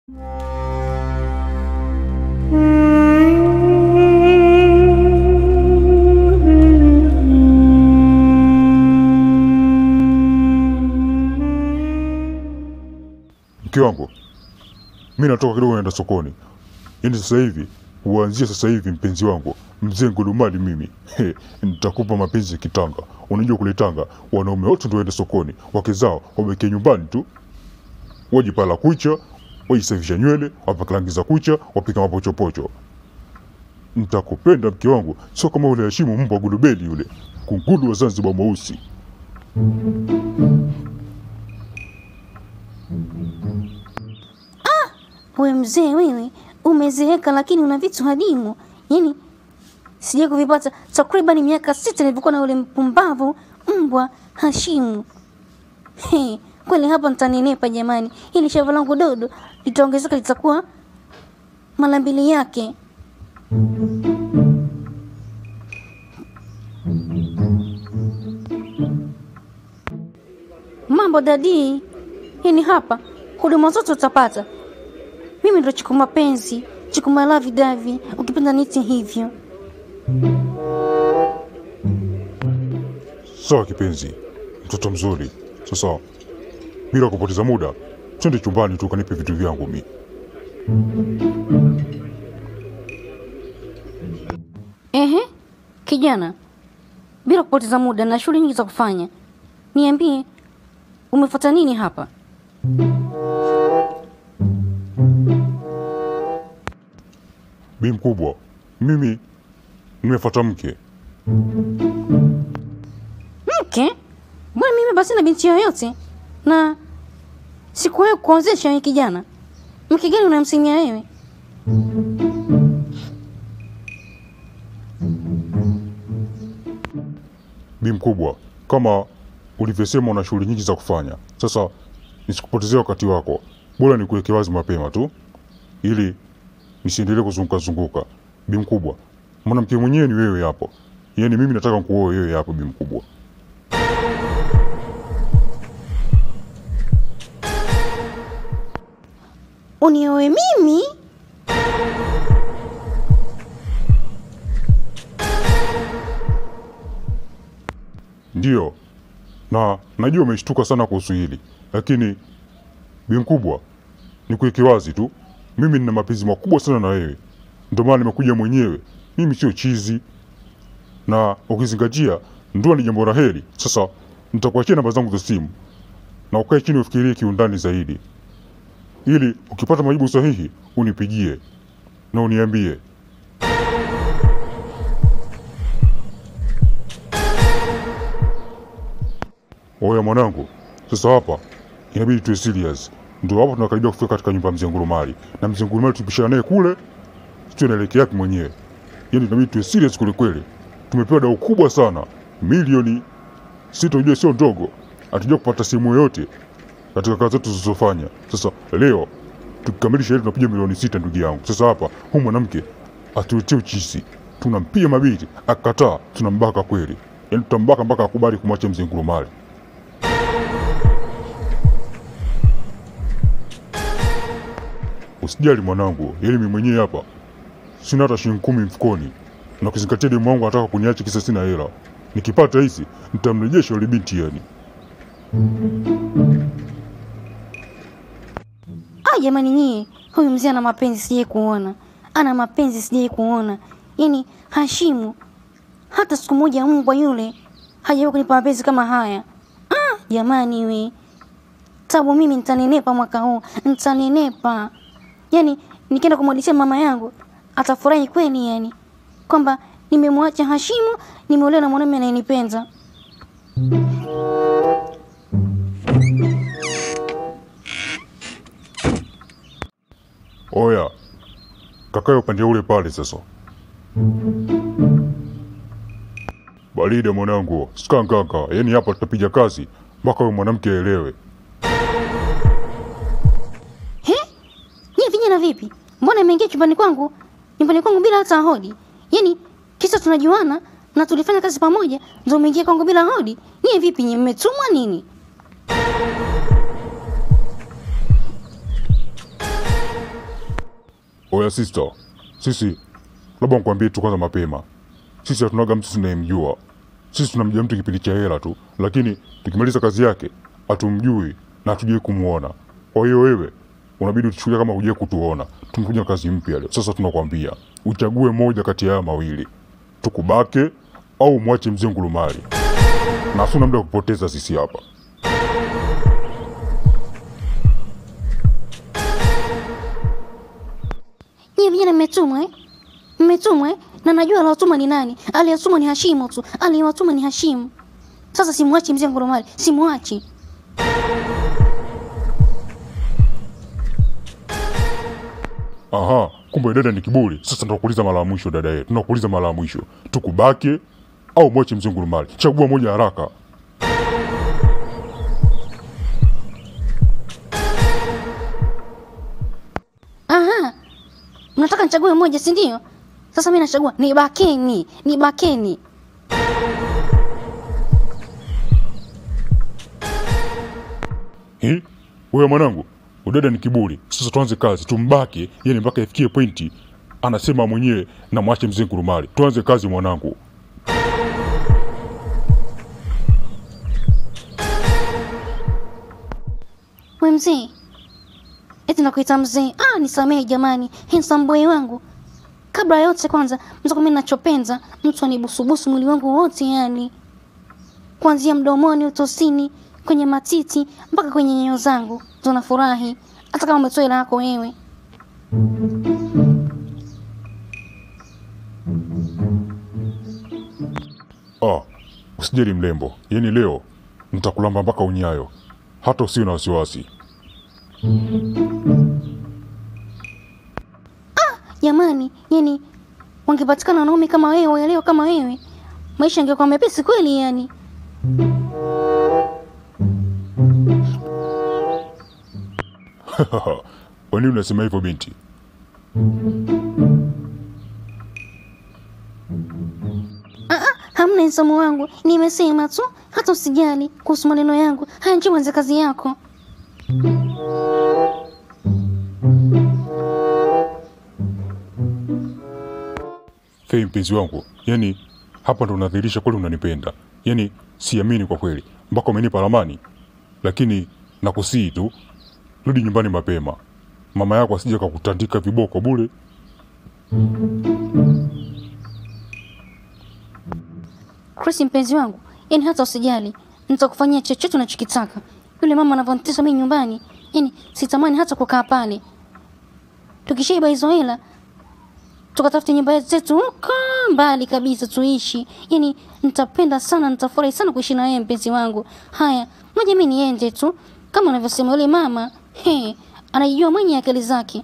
Mke wangu, mimi natoka kidogo naenda sokoni. Yaani sasa hivi, uanzie sasa hivi mpenzi wangu, mzee Ngulumali mimi. Nitakupa mapenzi ya kitanga. Unajua kule Tanga, wanaume wote ndio waenda sokoni, wake zao wabaki nyumbani tu. Wajipala kucha, wajisafisha nywele, wapaka rangi za kucha, wapika mapochopocho. Nitakupenda mke wangu, sio kama ule Hashimu mbwa Gulubeli yule, kungulu wa Zanzibar mweusi. We mzee wewe, umezeeka lakini una vitu hadimu. Yaani sija kuvipata takriban miaka 6 nilivyokuwa na ule mpumbavu mbwa Hashimu. Kweli hapa nitanenepa jamani. Hili shavu langu dodo litaongezeka, litakuwa mara 2 yake. Mambo dadi. Yaani hapa huduma zote utapata. Mimi ndo Chikuma penzi, Chikuma lavi davi, ukipenda niti hivyo. Sawa kipenzi, mtoto mzuri. Sasa bila kupoteza muda, twende chumbani tu kanipe vitu vyangu mimi. Kijana, bila kupoteza muda na shughuli nyingi za kufanya, niambie umefuata nini hapa? Bi mkubwa, mimi nimefuata mke. Mke? Mbona mimi basi na binti yoyote? Na sikuwahi kuozesha wewe kijana. Mke gani unamsimia wewe? Bi mkubwa, kama ulivyosema una shughuli nyingi za kufanya. Sasa nisikupotezee wakati wako. Bora nikuweke wazi mapema tu ili nisiendelee kuzunguka. Bi mkubwa, mwanamke mwenyewe ni wewe hapo. Yaani mimi nataka kuoa wewe hapo bi mkubwa. Unioe mimi? Ndio. Na najua umeshtuka sana kuhusu hili. Lakini bi mkubwa, nikuweke wazi tu. Mimi nina mapenzi makubwa sana na wewe. Ndio maana nimekuja mwenyewe. Mimi sio chizi. Na ukizingatia ndoa ni jambo la heri. Sasa nitakuachia namba zangu za simu. Na ukae chini ufikirie kiundani zaidi. Ili ukipata majibu sahihi unipigie na uniambie. Oya mwanangu, sasa hapa inabidi tuwe serious. Ndio hapo tunakaribia kufika katika nyumba ya mzee Ngulumali. Na mzee Ngulumali tupishana naye kule, sio naelekea yake mwenyewe. Yaani inabidi tuwe serious kule kweli. Tumepewa dau kubwa sana, milioni 6, unajua sio ndogo. Hatujua kupata sehemu yoyote katika kazi zetu zilizofanya. Sasa leo tukikamilisha hili tunapiga milioni 6 ndugu yangu. Sasa hapa huyu mwanamke atuletea uchisi. Tunampiga mabiti, akakataa, tunambaka kweli. Yaani tutambaka mpaka akubali kumwacha mzee Ngulumali. Usijali mwanangu, yaani mimi mwenyewe hapa sina hata shilingi 10 mfukoni. Na kuzingatia demu wangu anataka kuniacha kisa sina hela. Nikipata hizi nitamrejesha yule binti yani. Jamani nyie, huyu mzee ana mapenzi sijai kuona. Ana mapenzi sijai kuona. Yaani Hashimu hata siku moja mbwa yule hajawahi kunipa mapenzi kama haya. Jamani we. Tabu mimi nitanenepa mwaka huu. Nitanenepa. Yaani nikienda kumwadisia mama yangu atafurahi kweli yani. Kwamba nimemwacha Hashimu, nimeolewa na mwanamume anayenipenda. Oya, kakae upande ule pale sasa. Barida mwanangu, skanganga, yaani hapa tutapiga kazi mpaka huyo mwanamke aelewe. Nyie vijana vipi? Mbona imeingia chumbani kwangu bila hata hodi? Yaani kisa tunajuana na tulifanya kazi pamoja, ndio umeingia kwangu bila hodi? Nyie vipi, nyie mmetumwa nini? Oya sister, sisi labda nikwambie tu kwanza mapema. Sisi hatunaga mtu tunayemjua. Sisi tunamjua mtu kipindi cha hela tu, lakini tukimaliza kazi yake hatumjui na hatujui kumuona. Kwa hiyo wewe unabidi utuchukulie kama hujui kutuona. Tumekuja kazi mpya leo. Sasa tunakwambia uchague moja kati ya haya mawili. Tukubake au mwache mzee Ngurumali. Na hatuna muda kupoteza sisi hapa. Nyie vijana mmetumwa Mmetumwa na najua aliyotuma ni nani. Aliyotuma ni Hashimu tu. Aliyotuma ni Hashimu. Sasa simwachi mzee Ngurumali. Simwachi. Aha, kumbe dada ni kiburi. Sasa tunakuuliza mara ya mwisho dada yetu. Tunakuuliza mara ya mwisho. Tukubake au mwache mzee Ngurumali. Chagua moja haraka. Aha. Mnataka nichague moja, si ndio? Sasa mimi nachagua nibakeni. Wewe mwanangu, udada ni kiburi. Sasa tuanze kazi, tumbake, yani mpaka ifikie pointi anasema mwenyewe na mwache mzee Ngurumali. Tuanze kazi mwanangu. We mzee. Eti nakuita mzee. Nisamehe jamani. Handsome boy wangu. Kabla ya yote kwanza, mzako mimi ninachopenda, mtu anibusubusu mwili wangu wote yani. Kuanzia mdomoni, utosini, kwenye matiti, mpaka kwenye nyayo zangu. Tunafurahi. Hata kama umetoa hela yako wewe. Usijali mlembo. Yani leo nitakulamba mpaka unyayo. Hata usiwe na wasiwasi. Jamani, yani wangepatikana wanaume kama wewe, leo kama wewe, maisha yangekuwa mepesi kweli yani. Kwa nini unasema hivyo binti? Hamna nsomo wangu, nimesema tu, hata usijali kuhusu maneno yangu. Haya, njoo anza kazi yako. Fei mpenzi wangu, yani hapa ndo unadhihirisha kweli unanipenda. Yani siamini kwa kweli. Mpaka umenipa ramani. Lakini nakusii tu, rudi nyumbani mapema. Mama yako asije akakutandika viboko bure. Chris mpenzi wangu, yani hata usijali, nitakufanyia chochote unachokitaka. Yule mama anavyonitesa mimi nyumbani, yani sitamani hata kukaa pale. Tukishaiba hizo hela, tukatafute nyumba zetu huko mbali kabisa tuishi. Yani nitapenda sana, nitafurahi sana kuishi na yeye mpenzi wangu. Haya, ngoja mimi niende tu. Kama unavyosema yule mama, anajua mwenye akili zake.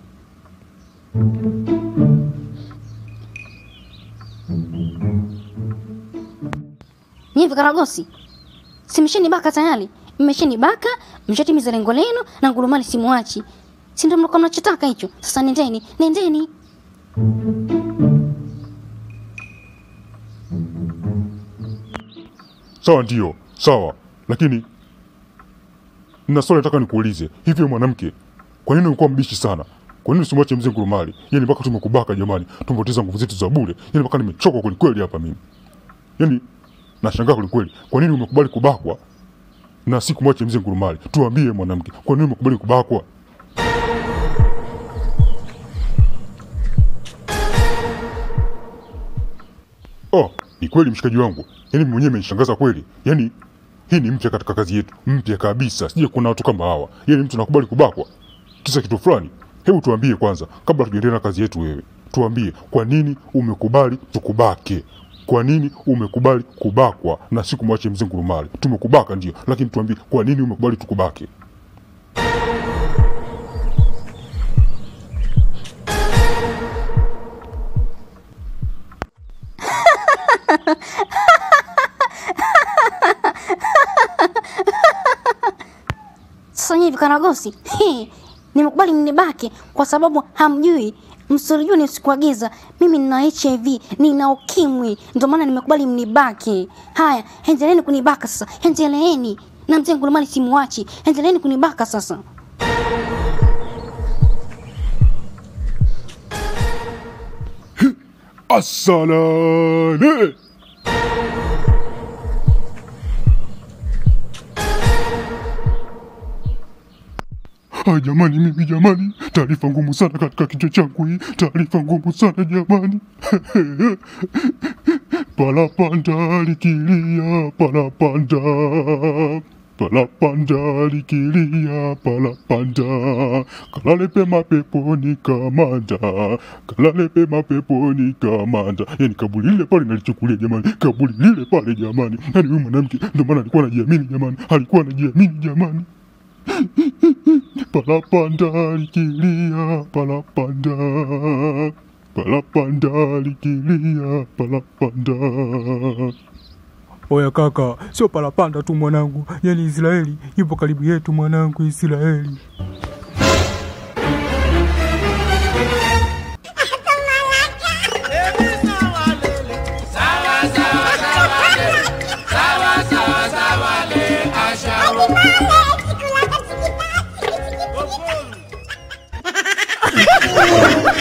Nyie vikaragosi, simshenibaka tayari. Mmeshenibaka, mshatimiza lengo lenu na Ngurumali simwachi. Si ndio mlikuwa mnachotaka hicho? Sasa nendeni. Sawa ndio, sawa. Lakini nina swali nataka nikuulize. Hivi mwanamke, kwa nini unakuwa mbishi sana? Kwa nini usimwache mzee Ngurumali? Yani mpaka tumekubaka jamani. Tumepoteza nguvu zetu za bure. Yani mpaka nimechoka kweli kweli hapa mimi. Yani nashangaa kweli kweli. Kwa nini umekubali kubakwa na si kumwache mzee Ngurumali? Tuambie mwanamke, kwa nini umekubali kubakwa? Ni kweli mshikaji wangu. Yani mwenyewe amenishangaza kweli. Yani hii ni mpya katika kazi yetu. Mpya kabisa. Sije kuna watu kama hawa. Yani mtu anakubali kubakwa kisa kitu fulani. Hebu tuambie kwanza kabla tuendelee na kazi yetu wewe. Tuambie kwa nini umekubali tukubake? Kwa nini umekubali kubakwa na si kumwache mzee Ngurumali? Tumekubaka ndio, lakini tuambie kwa nini umekubali tukubake? Sasa hivi karagosi, nimekubali mnibake kwa sababu hamjui, msilijua nisikuagiza. Mimi nina HIV, nina ukimwi, ndio maana nimekubali mnibake. Haya, endeleeni kunibaka sasa. Endeleeni. Na mzee Ngurumali simwachi. Endeleeni kunibaka sasa. Asalale. Jamani, mimi jamani, taarifa ngumu sana katika kichwa changu hii, taarifa ngumu sana jamani. Palapanda likilia, palapanda, palapanda likilia, palapanda, kalale pema peponi kamanda, kalale pema peponi kamanda. Yani kaburi lile pale nalichukulia jamani, kaburi lile pale jamani. Yani huyu mwanamke ndio maana alikuwa anajiamini jamani, alikuwa anajiamini jamani. Palapanda likilia, palapanda, palapanda likilia, palapanda. Oya kaka, sio palapanda tu mwanangu, yani Israeli ipo karibu yetu mwanangu, Israeli. Oh,